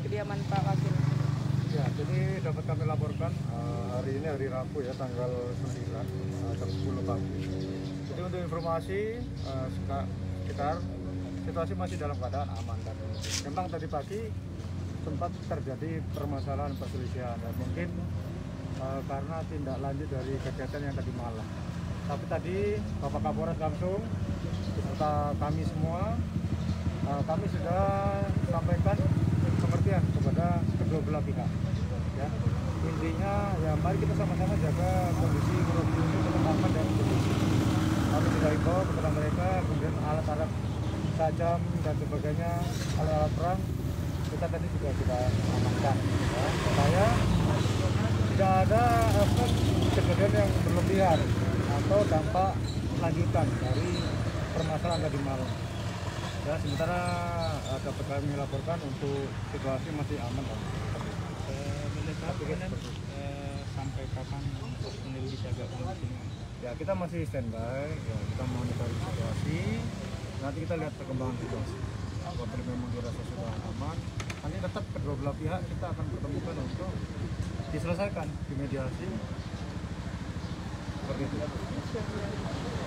kediaman Pak Wakil? Ya, jadi dapat kami laporkan hari ini hari Rabu ya, tanggal 9 jam 10 pagi. Jadi untuk informasi sekitar situasi masih dalam keadaan aman dan memang tadi pagi sempat terjadi permasalahan perselisihan dan mungkin karena tindak lanjut dari kegiatan yang tadi malam. Tapi tadi Bapak Kapolres langsung beserta kami semua, kami sudah sampaikan pengertian kepada kedua belah pihak. Ya, intinya ya mari kita sama-sama jaga kondisi Merapi ini tetap aman dan kondusif. Kami sudah himbau kepada mereka, kemudian alat-alat tajam dan sebagainya, alat-alat perang kita tadi juga sudah amankan. Ya, supaya tidak ada efek kejadian yang berlebihan atau dampak lanjutan dari permasalahan tadi malam. Ya, sementara dapat kami laporkan untuk situasi masih aman. Sampai kapan personil disiagakan di sini? Ya, kita masih standby, ya, kita monitor situasi. Nanti kita lihat perkembangan situasi. Apabila memang dirasa sudah aman, nanti tetap kedua belah pihak kita akan pertemukan untuk diselesaikan di mediasi. Seperti itu.